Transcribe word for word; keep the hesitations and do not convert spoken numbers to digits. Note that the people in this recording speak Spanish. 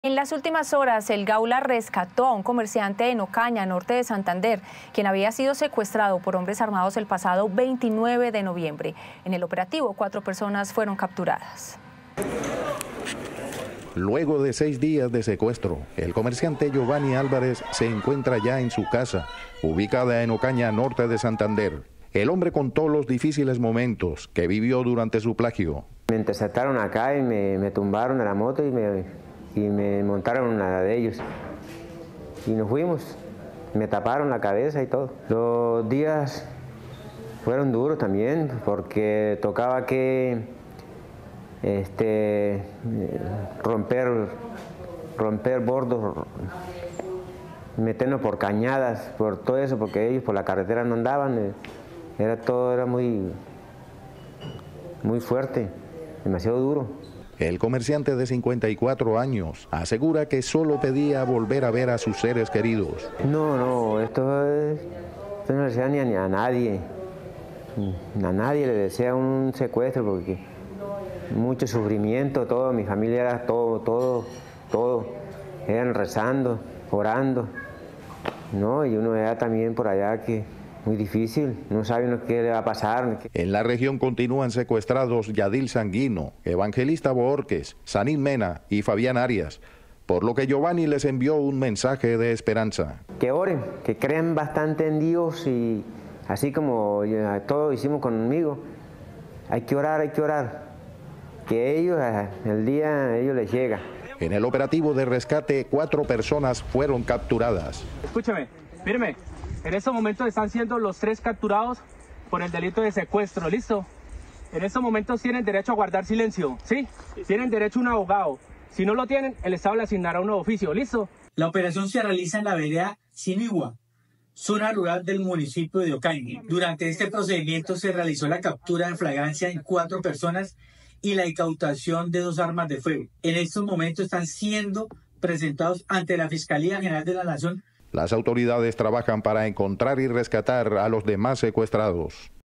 En las últimas horas, el Gaula rescató a un comerciante en Ocaña, norte de Santander, quien había sido secuestrado por hombres armados el pasado veintinueve de noviembre. En el operativo, cuatro personas fueron capturadas. Luego de seis días de secuestro, el comerciante Giovanni Álvarez se encuentra ya en su casa, ubicada en Ocaña, norte de Santander. El hombre contó los difíciles momentos que vivió durante su plagio. Me interceptaron acá y me, me tumbaron de la moto y me, y me montaron una de ellos. Y nos fuimos. Me taparon la cabeza y todo. Los días fueron duros también porque tocaba que este, romper, romper bordos, meternos por cañadas, por todo eso, porque ellos por la carretera no andaban. Era todo, era muy, muy fuerte, demasiado duro. El comerciante de cincuenta y cuatro años asegura que solo pedía volver a ver a sus seres queridos. No, no, esto, es, esto no le desea ni a, ni a nadie. A nadie le desea un secuestro porque mucho sufrimiento, todo, mi familia era todo, todo, todo. Eran rezando, orando. No, y uno era también por allá que muy difícil, no sabe uno qué le va a pasar. En la región continúan secuestrados Yadil Sanguino, Evangelista Boorques, Sanín Mena y Fabián Arias, por lo que Giovanni les envió un mensaje de esperanza. Que oren, que crean bastante en Dios y así como todos hicimos conmigo, hay que orar, hay que orar, que ellos, el día a ellos les llega. En el operativo de rescate, cuatro personas fueron capturadas. Escúcheme, míreme. En estos momentos están siendo los tres capturados por el delito de secuestro, ¿listo? En estos momentos tienen derecho a guardar silencio, ¿sí? Tienen derecho a un abogado. Si no lo tienen, el Estado le asignará un nuevo oficio, ¿listo? La operación se realiza en la vereda Sinigua, zona rural del municipio de Ocaña. Durante este procedimiento se realizó la captura en flagrancia en cuatro personas y la incautación de dos armas de fuego. En estos momentos están siendo presentados ante la Fiscalía General de la Nación. Las autoridades trabajan para encontrar y rescatar a los demás secuestrados.